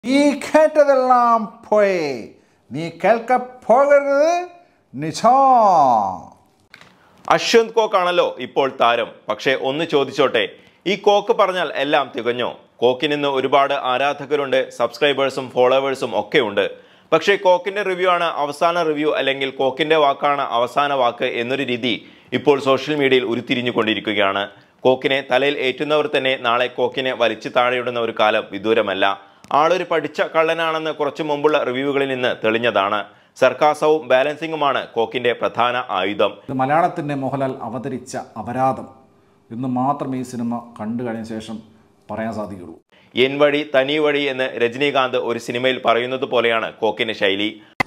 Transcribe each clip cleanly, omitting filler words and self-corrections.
നീ കേട്ടതെല്ലാം പോയി, നീ കേൾക്കപ്പോകരുത് നിശാ. അശ്വന്ത് കോക്ക് ആണല്ലോ ഇപ്പോൾ താരം. പക്ഷേ ഒന്ന് ചോദിച്ചോട്ടെ, ഈ കോക്ക് പറഞ്ഞാൽ എല്ലാം തികഞ്ഞോ? കോക്കിന് ഇന്ന് ഒരുപാട് ആരാധകരുണ്ട്, സബ്സ്ക്രൈബേഴ്സും ഫോളോവേഴ്സും ഒക്കെ ഉണ്ട്. പക്ഷേ കോക്കിന്റെ റിവ്യൂ ആണ് അവസാന റിവ്യൂ, അല്ലെങ്കിൽ കോക്കിന്റെ വാക്കാണ് അവസാന വാക്ക് എന്നൊരു രീതി ഇപ്പോൾ സോഷ്യൽ മീഡിയയിൽ ഉരുത്തിരിഞ്ഞുകൊണ്ടിരിക്കുകയാണ്. കോക്കിനെ തലയിൽ ഏറ്റുന്നവർ തന്നെ നാളെ കോക്കിനെ വലിച്ചു താഴെയിടുന്ന ഒരു കാലം വിദൂരമല്ല. ആളൊരു പഠിച്ച കള്ളനാണെന്ന് കുറച്ചു മുമ്പുള്ള റിവ്യൂകളിൽ നിന്ന് തെളിഞ്ഞതാണ്. സർക്കാസവും ബാലൻസിംഗുമാണ് കോക്കിന്റെ പ്രധാന ആയുധം. മലയാളത്തിൻ്റെ മോഹൻലാൽ അവതരിച്ച അപരാധം എന്ന് മാത്രം ഈ സിനിമ കണ്ടു കഴിഞ്ഞ ശേഷം പറയാൻ സാധിക്കുള്ളൂ. എൻ വഴി തനി വഴി എന്ന് രജനീകാന്ത് ഒരു സിനിമയിൽ പറയുന്നത് പോലെയാണ് കോക്കിന്റെ ശൈലി.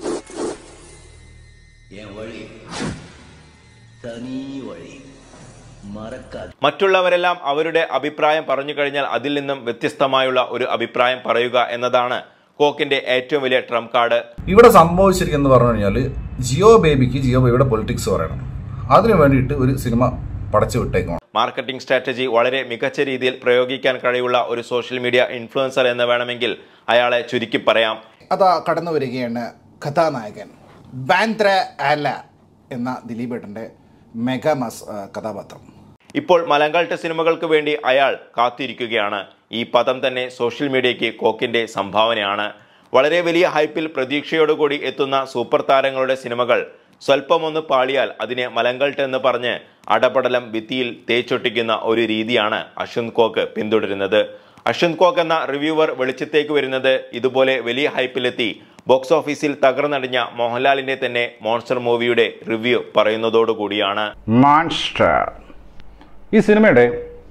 മറ്റുള്ളവരെല്ലാം അവരുടെ അഭിപ്രായം പറഞ്ഞു കഴിഞ്ഞാൽ അതിൽ നിന്നും വ്യത്യസ്തമായുള്ള ഒരു അഭിപ്രായം പറയുക എന്നതാണ് കോക്കിന്റെ ഏറ്റവും വലിയ ട്രംപ് കാർഡ്. ഇവിടെ സംഭവിച്ചിരിക്കുന്നു പറഞ്ഞു കഴിഞ്ഞാൽ ജിയോ ബേബിക്ക് ജിയോ ബേബിയുടെ പൊളിറ്റിക്സ് പറയണം, അതിനു വേണ്ടിയിട്ട് ഒരു സിനിമ പടച്ചു വിട്ടേക്കണം. മാർക്കറ്റിംഗ് സ്ട്രാറ്റജി വളരെ മികച്ച രീതിയിൽ പ്രയോഗിക്കാൻ കഴിവുള്ള ഒരു സോഷ്യൽ മീഡിയ ഇൻഫ്ലുവൻസർ എന്ന് വേണമെങ്കിൽ അയാളെ ചുരുക്കി പറയാം. അതാ കടന്നു വരികയാണ് കഥാനായകൻ ബാന്ദ്ര ആല എന്ന ദിലീപേട്ടൻ്റെ മെഗാമാസ് കഥാപാത്രം. ഇപ്പോൾ മലങ്കൾട്ട് സിനിമകൾക്ക് വേണ്ടി അയാൾ കാത്തിരിക്കുകയാണ്. ഈ പദം തന്നെ സോഷ്യൽ മീഡിയയ്ക്ക് കോക്കിന്റെ സംഭാവനയാണ്. വളരെ വലിയ ഹൈപ്പിൽ പ്രതീക്ഷയോടുകൂടി എത്തുന്ന സൂപ്പർ താരങ്ങളുടെ സിനിമകൾ സ്വല്പമൊന്ന് പാളിയാൽ അതിനെ മലങ്കൾട്ട് എന്ന് പറഞ്ഞ് അടപടലം ഭിത്തിയിൽ തേച്ചൊട്ടിക്കുന്ന ഒരു രീതിയാണ് അശ്വന്ത് കോക്ക് പിന്തുടരുന്നത്. അശ്വന്ത് കോക്ക് എന്ന റിവ്യൂവർ വെളിച്ചത്തേക്ക് വരുന്നത് ഇതുപോലെ വലിയ ഹൈപ്പിലെത്തി ബോക്സ് ഓഫീസിൽ തകർന്നടിഞ്ഞ മോഹൻലാലിന്റെ തന്നെ മോൺസ്റ്റർ മൂവിയുടെ റിവ്യൂ പറയുന്നതോടുകൂടിയാണ്. മോൺസ്റ്റർ ഈ സിനിമയുടെ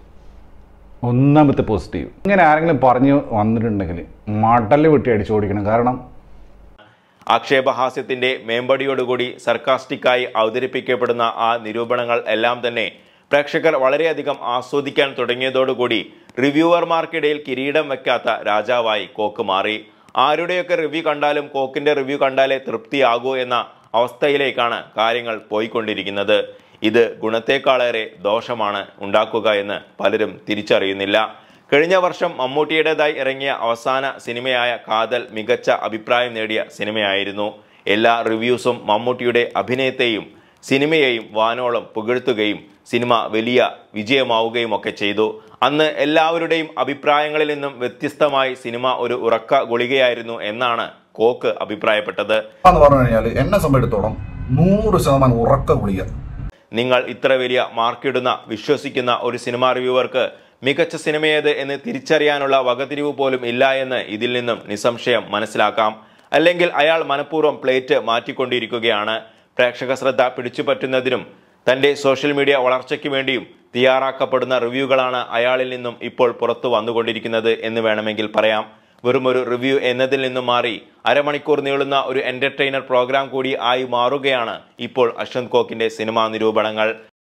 ഒന്നാമത്തെ പോസിറ്റീവ്, ഇങ്ങനെ ആരെങ്കിലും പറഞ്ഞു വന്നിട്ടുണ്ടെങ്കിൽ മടല് വെട്ടി അടിച്ചോടിക്കണം. കാരണം ആക്ഷേപഹാസ്യത്തിന്റെ മേമ്പടിയോടുകൂടി സർക്കാസ്റ്റിക്കായി അവതരിപ്പിക്കപ്പെടുന്ന ആ നിരൂപണങ്ങൾ എല്ലാം തന്നെ പ്രേക്ഷകർ വളരെയധികം ആസ്വദിക്കാൻ തുടങ്ങിയതോടുകൂടി റിവ്യൂവർമാർക്കിടയിൽ കിരീടം വെക്കാത്ത രാജാവായി കോക്ക് മാറി. ആരുടെയൊക്കെ റിവ്യൂ കണ്ടാലും കോക്കിന്റെ റിവ്യൂ കണ്ടാലേ തൃപ്തിയാകൂ എന്ന അവസ്ഥയിലേക്കാണ് കാര്യങ്ങൾ പോയിക്കൊണ്ടിരിക്കുന്നത്. ഇത് ഗുണത്തെക്കാളേറെ ദോഷമാണ് ഉണ്ടാക്കുക എന്ന് പലരും തിരിച്ചറിയുന്നില്ല. കഴിഞ്ഞ വർഷം മമ്മൂട്ടിയുടേതായി ഇറങ്ങിയ അവസാന സിനിമയായ കാതൽ മികച്ച അഭിപ്രായം നേടിയ സിനിമയായിരുന്നു. എല്ലാ റിവ്യൂസും മമ്മൂട്ടിയുടെ അഭിനയത്തെയും സിനിമയെയും വാനോളം പുകഴ്ത്തുകയും സിനിമ വലിയ വിജയമാവുകയും ഒക്കെ ചെയ്തു. അന്ന് എല്ലാവരുടെയും അഭിപ്രായങ്ങളിൽ നിന്നും വ്യത്യസ്തമായി സിനിമ ഒരു ഉറക്ക ഗുളികയായിരുന്നു എന്നാണ് കോക്ക് അഭിപ്രായപ്പെട്ടത്. പറഞ്ഞു കഴിഞ്ഞാൽ എന്നെ സംബന്ധിച്ചിടത്തോളം 100% ഉറക്ക ഗുളിക. നിങ്ങൾ ഇത്ര വലിയ മാർക്കിടുന്ന വിശ്വസിക്കുന്ന ഒരു സിനിമാ റിവ്യൂവർക്ക് മികച്ച സിനിമയേത് എന്ന് തിരിച്ചറിയാനുള്ള വകതിരിവ് പോലും ഇല്ല എന്ന് ഇതിൽ നിന്നും നിസ്സംശയം മനസ്സിലാക്കാം. അല്ലെങ്കിൽ അയാൾ മനഃപൂർവ്വം പ്ലേറ്റ് മാറ്റിക്കൊണ്ടിരിക്കുകയാണ്. പ്രേക്ഷക ശ്രദ്ധ പിടിച്ചുപറ്റുന്നതിനും തന്റെ സോഷ്യൽ മീഡിയ വളർച്ചയ്ക്ക് വേണ്ടിയും തയ്യാറാക്കപ്പെടുന്ന റിവ്യൂകളാണ് അയാളിൽ നിന്നും ഇപ്പോൾ പുറത്തു വന്നുകൊണ്ടിരിക്കുന്നത് എന്ന് വേണമെങ്കിൽ പറയാം. വെറുമൊരു റിവ്യൂ എന്നതിൽ നിന്നും മാറി അരമണിക്കൂർ നീളുന്ന ഒരു എന്റർടൈനർ പ്രോഗ്രാം കൂടി ആയി മാറുകയാണ് ഇപ്പോൾ അശ്വന്ത് കോക്കിന്റെ സിനിമാ നിരൂപണങ്ങൾ.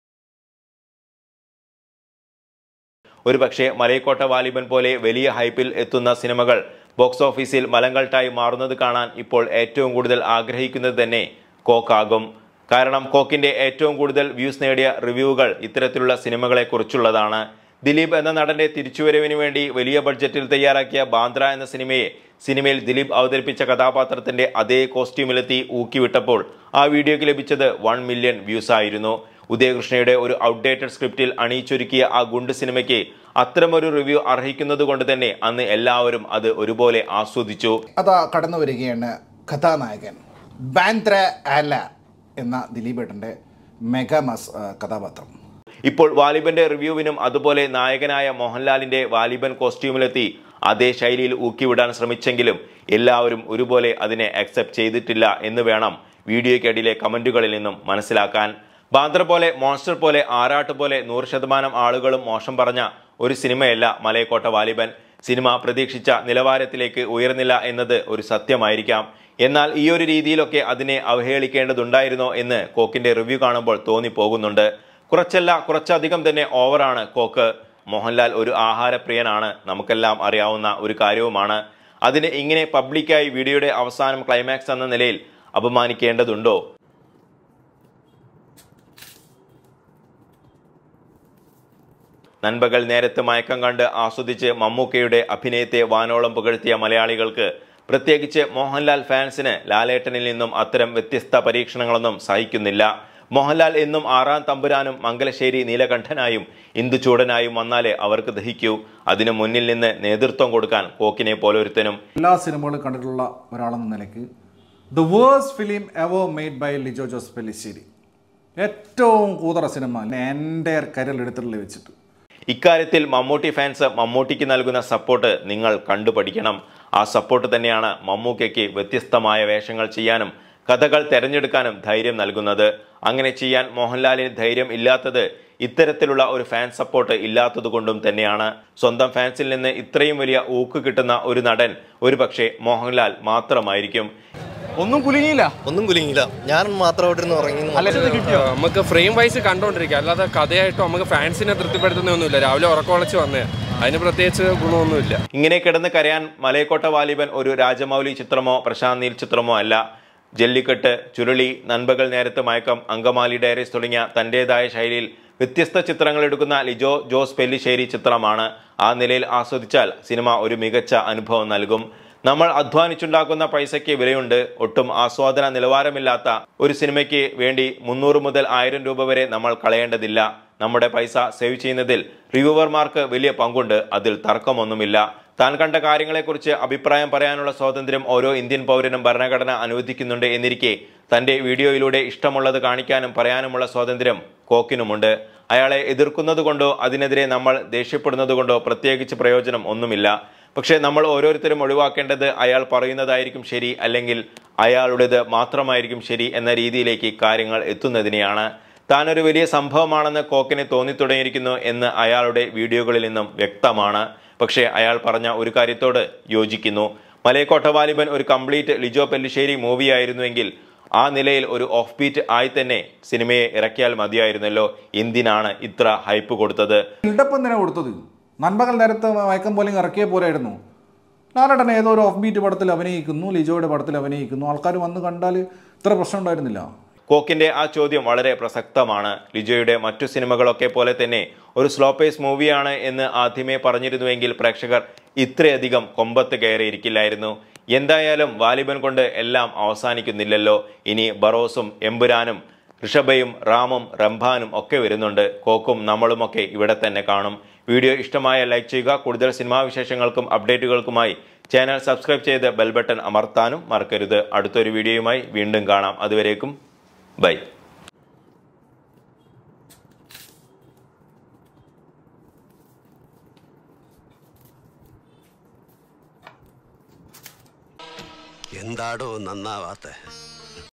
ഒരുപക്ഷെ മലൈക്കോട്ട വാലിബൻ പോലെ വലിയ ഹൈപ്പിൽ എത്തുന്ന സിനിമകൾ ബോക്സ് ഓഫീസിൽ മലങ്കൾട്ടായി മാറുന്നത് കാണാൻ ഇപ്പോൾ ഏറ്റവും കൂടുതൽ ആഗ്രഹിക്കുന്നത് തന്നെ കോക്കാകും. കാരണം കോക്കിന്റെ ഏറ്റവും കൂടുതൽ വ്യൂസ് നേടിയ റിവ്യൂകൾ ഇത്തരത്തിലുള്ള സിനിമകളെ കുറിച്ചുള്ളതാണ്. ദിലീപ് എന്ന നടന്റെ തിരിച്ചുവരവിന് വേണ്ടി വലിയ ബഡ്ജറ്റിൽ തയ്യാറാക്കിയ ബാന്ദ്ര എന്ന സിനിമയിൽ ദിലീപ് അവതരിപ്പിച്ച കഥാപാത്രത്തിന്റെ അതേ കോസ്റ്റ്യൂമിലെത്തി ഊക്കിവിട്ടപ്പോൾ ആ വീഡിയോയ്ക്ക് ലഭിച്ചത് 1 മില്യൺ വ്യൂസ് ആയിരുന്നു. ഉദയകൃഷ്ണയുടെ ഒരു ഔട്ട്ഡേറ്റഡ് സ്ക്രിപ്റ്റിൽ അണിയിച്ചൊരുക്കിയ ആ ഗുണ്ട് സിനിമയ്ക്ക് അത്തരമൊരു റിവ്യൂ അർഹിക്കുന്നത് കൊണ്ട് തന്നെ അന്ന് എല്ലാവരും അത് ഒരുപോലെ ആസ്വദിച്ചു. അതാ കടന്നു വരികയാണ് കഥാനായകൻ ബാന്ദ്ര ആല എന്ന ദിലീപേട്ടൻ്റെ മെഗാമാസ് കഥാപാത്രം. ഇപ്പോൾ വാലിബന്റെ റിവ്യൂവിനും അതുപോലെ നായകനായ മോഹൻലാലിന്റെ വാലിബൻ കോസ്റ്റ്യൂമിലെത്തി അതേ ശൈലിയിൽ ഊക്കിവിടാൻ ശ്രമിച്ചെങ്കിലും എല്ലാവരും ഒരുപോലെ അതിനെ അക്സെപ്റ്റ് ചെയ്തിട്ടില്ല എന്ന് വേണം വീഡിയോയ്ക്കടിയിലെ കമന്റുകളിൽ നിന്നും മനസ്സിലാക്കാൻ. ബാന്ദ്ര പോലെ, മോൺസ്റ്റർ പോലെ, ആറാട്ട് പോലെ 100% ആളുകളും മോശം പറഞ്ഞ ഒരു സിനിമയല്ല മലൈക്കോട്ട വാലിബൻ. സിനിമ പ്രതീക്ഷിച്ച നിലവാരത്തിലേക്ക് ഉയർന്നില്ല എന്നത് ഒരു സത്യമായിരിക്കാം. എന്നാൽ ഈ ഒരു രീതിയിലൊക്കെ അതിനെ അവഹേളിക്കേണ്ടതുണ്ടായിരുന്നോ എന്ന് കോക്കിന്റെ റിവ്യൂ കാണുമ്പോൾ തോന്നിപ്പോകുന്നുണ്ട്. കുറച്ചധികം തന്നെ ഓവറാണ് കോക്ക്. മോഹൻലാൽ ഒരു ആഹാരപ്രിയനാണ്, നമുക്കെല്ലാം അറിയാവുന്ന ഒരു കാര്യവുമാണ്. അതിന് ഇങ്ങനെ പബ്ലിക്കായി വീഡിയോയുടെ അവസാനം ക്ലൈമാക്സ് എന്ന നിലയിൽ അപമാനിക്കേണ്ടതുണ്ടോ? നൻപകൽ നേരത്ത് മയക്കം കണ്ട് ആസ്വദിച്ച് മമ്മൂക്കയുടെ അഭിനയത്തെ വാനോളം പുകഴ്ത്തിയ മലയാളികൾക്ക്, പ്രത്യേകിച്ച് മോഹൻലാൽ ഫാൻസിന് ലാലേട്ടനിൽ നിന്നും അത്തരം വ്യത്യസ്ത പരീക്ഷണങ്ങളൊന്നും സഹിക്കുന്നില്ല. മോഹൻലാൽ എന്നും ആറാം തമ്പുരാനും മംഗലശ്ശേരി നീലകണ്ഠനായും ഇന്ദുചൂടനായും വന്നാലേ അവർക്ക് ദഹിക്കൂ. അതിനു മുന്നിൽ നിന്ന് നേതൃത്വം കൊടുക്കാൻ കോക്കിനെ പോലൊരുത്തനും. എല്ലാ സിനിമകളും കണ്ടിട്ടുള്ള ഒരാളെന്ന നിലയ്ക്ക് the worst film ever made by Lijo Jose Pellissery, ഏറ്റവും കൂതറ സിനിമ എൻ്റെ കരിയറിലെടുത്തിട്ടുള്ള വെച്ചിട്ട്. ഇക്കാര്യത്തിൽ മമ്മൂട്ടി ഫാൻസ് മമ്മൂട്ടിക്ക് നൽകുന്ന സപ്പോർട്ട് നിങ്ങൾ കണ്ടുപഠിക്കണം. ആ സപ്പോർട്ട് തന്നെയാണ് മമ്മൂക്കയ്ക്ക് വ്യത്യസ്തമായ വേഷങ്ങൾ ചെയ്യാനും കഥകൾ തെരഞ്ഞെടുക്കാനും ധൈര്യം നൽകുന്നത്. അങ്ങനെ ചെയ്യാൻ മോഹൻലാലിന് ധൈര്യം ഇല്ലാത്തത് ഇത്തരത്തിലുള്ള ഒരു ഫാൻ സപ്പോർട്ട് ഇല്ലാത്തതുകൊണ്ടും തന്നെയാണ്. സ്വന്തം ഫാൻസിൽ നിന്ന് ഇത്രയും വലിയ ഊക്ക് കിട്ടുന്ന ഒരു നടൻ ഒരുപക്ഷെ മോഹൻലാൽ മാത്രമായിരിക്കും. ഒന്നും കുലുങ്ങിയില്ല. ഞാൻ മാത്രമായിട്ടിരുന്ന് ഉറങ്ങി. നമുക്ക് ഫ്രെയിം വൈസ് കണ്ടോണ്ടിരിക്കുക, അല്ലാതെ കഥയായിട്ടോ നമുക്ക് ഫാൻസിനെ തൃപ്തിപ്പെടുത്തുന്നൊന്നുമില്ല. രാവിലെ ഉറക്കമുളച്ച് വന്നേ, അതിന് പ്രത്യേകിച്ച് ഗുണമൊന്നുമില്ല. ഇങ്ങനെ കിടന്ന് കരയാൻ മലയക്കോട്ട വാലിബൻ ഒരു രാജമൗലി ചിത്രമോ പ്രശാന്ത് നീൽ ചിത്രമോ അല്ല. ജല്ലിക്കെട്ട്, ചുരുളി, നൻപകൽ നേരത്ത് മയക്കം, അങ്കമാലി ഡയറീസ് തുടങ്ങിയ തന്റേതായ ശൈലിയിൽ വ്യത്യസ്ത ചിത്രങ്ങൾ എടുക്കുന്ന ലിജോ ജോസ് പെല്ലിശ്ശേരി ചിത്രമാണ്. ആ നിലയിൽ ആസ്വദിച്ചാൽ സിനിമ ഒരു മികച്ച അനുഭവം നൽകും. നമ്മൾ അധ്വാനിച്ചുണ്ടാക്കുന്ന പൈസയ്ക്ക് വിലയുണ്ട്. ഒട്ടും ആസ്വാദന നിലവാരമില്ലാത്ത ഒരു സിനിമയ്ക്ക് വേണ്ടി 300 മുതൽ 1000 രൂപ വരെ നമ്മൾ കളയേണ്ടതില്ല. നമ്മുടെ പൈസ സേവ് ചെയ്യുന്നതിൽ റിവ്യൂവർമാർക്ക് വലിയ പങ്കുണ്ട്, അതിൽ തർക്കമൊന്നുമില്ല. താൻ കണ്ട കാര്യങ്ങളെക്കുറിച്ച് അഭിപ്രായം പറയാനുള്ള സ്വാതന്ത്ര്യം ഓരോ ഇന്ത്യൻ പൗരനും ഭരണഘടന അനുവദിക്കുന്നുണ്ട് എന്നിരിക്കെ തന്റെ വീഡിയോയിലൂടെ ഇഷ്ടമുള്ളത് കാണിക്കാനും പറയാനുമുള്ള സ്വാതന്ത്ര്യം കോക്കിനുമുണ്ട്. അയാളെ എതിർക്കുന്നത് കൊണ്ടോ അതിനെതിരെ നമ്മൾ ദേഷ്യപ്പെടുന്നത് കൊണ്ടോ പ്രത്യേകിച്ച് പ്രയോജനം ഒന്നുമില്ല. പക്ഷേ നമ്മൾ ഓരോരുത്തരും ഒഴിവാക്കേണ്ടത് അയാൾ പറയുന്നതായിരിക്കും ശരി, അല്ലെങ്കിൽ അയാളുടേത് മാത്രമായിരിക്കും ശരി എന്ന രീതിയിലേക്ക് കാര്യങ്ങൾ എത്തുന്നതിനെയാണ്. താനൊരു വലിയ സംഭവമാണെന്ന് കോക്കിന് തോന്നിത്തുടങ്ങിയിരിക്കുന്നു എന്ന് അയാളുടെ വീഡിയോകളിൽ നിന്നും വ്യക്തമാണ്. പക്ഷേ അയാൾ പറഞ്ഞ ഒരു കാര്യത്തോട് യോജിക്കുന്നു. മലയക്കോട്ട വാലിബൻ ഒരു കംപ്ലീറ്റ് ലിജോ പെല്ലിശ്ശേരി മൂവിയായിരുന്നുവെങ്കിൽ ആ നിലയിൽ ഒരു ഓഫ് ബീറ്റ് ആയി തന്നെ സിനിമയെ ഇറക്കിയാൽ മതിയായിരുന്നല്ലോ. എന്തിനാണ് ഇത്ര ഹൈപ്പ് കൊടുത്തത്? ബിൽഡപ്പ് എന്തിനാണ് കൊടുത്തത്? നൻപകൽ നേരത്തെ മയക്കം പോലെയും ഇറക്കിയ പോലെയായിരുന്നു. ലാലേട്ടൻ ഏതോ ഒരു ഓഫ് ബീറ്റ് പടത്തിൽ അഭിനയിക്കുന്നു, ലിജോയുടെ പടത്തിൽ അഭിനയിക്കുന്നു, ആൾക്കാർ വന്ന് കണ്ടാൽ ഇത്ര പ്രശ്നം ഉണ്ടായിരുന്നില്ല. കോക്കിന്റെ ആ ചോദ്യം വളരെ പ്രസക്തമാണ്. ലിജോയുടെ മറ്റു സിനിമകളൊക്കെ പോലെ തന്നെ ഒരു സ്ലോ പേസ് മൂവിയാണ് എന്ന് ആദ്യമേ പറഞ്ഞിരുന്നുവെങ്കിൽ പ്രേക്ഷകർ ഇത്രയധികം കൊമ്പത്ത് കയറിയിരിക്കില്ലായിരുന്നു. എന്തായാലും വാലിബൻ കൊണ്ട് എല്ലാം അവസാനിക്കുന്നില്ലല്ലോ. ഇനി ബറോസും എമ്പുരാനും ഋഷഭയും റാമും റംഭാനും ഒക്കെ വരുന്നുണ്ട്. കോക്കും നമ്മളുമൊക്കെ ഇവിടെ തന്നെ കാണും. വീഡിയോ ഇഷ്ടമായ ലൈക്ക് ചെയ്യുക. കൂടുതൽ സിനിമാ വിശേഷങ്ങൾക്കും അപ്ഡേറ്റുകൾക്കുമായി ചാനൽ സബ്സ്ക്രൈബ് ചെയ്ത് ബെൽ ബട്ടൺ അമർത്താനും മറക്കരുത്. അടുത്തൊരു വീഡിയോയുമായി വീണ്ടും കാണാം. അതുവരേക്കും ബൈ. എന്താടോ നന്നാവാത്ത?